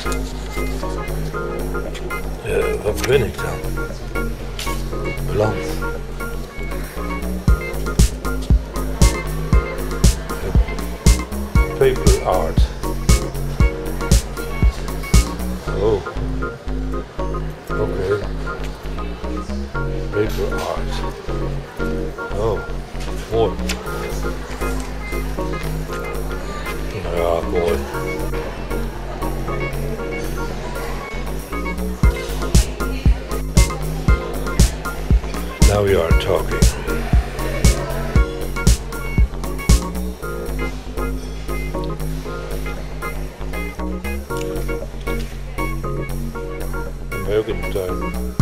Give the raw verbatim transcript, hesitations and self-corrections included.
Uh, wat ben ik dan? Beland. Paper art. Oh. Oké. Okay. Paper art. Oh, mooi. Ja, mooi. Now we are talking. Ben ook in de tuin.